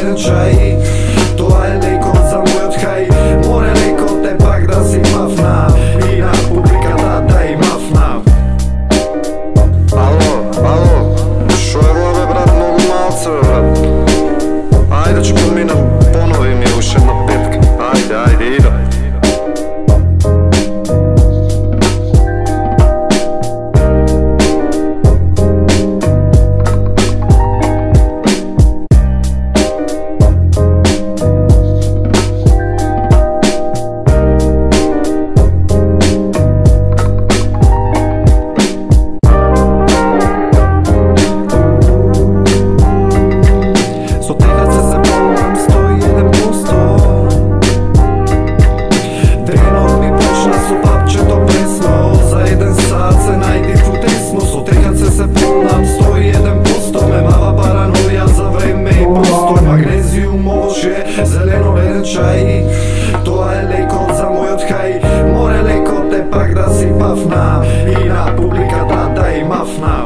zeleno-veren čaj. Това е леко за моят хай. Море леко те пак да си мъфна и на публиката да и мъфна. Ало, шо е бе брат, много малце бе брат. Ajde ću pominem, ponovi mi još jedna petka. Ajde, idem. Zeleno-veren čaj. Това е леко за моят хай. Море леко те пак да си пъфна и на публиката да и мъфна.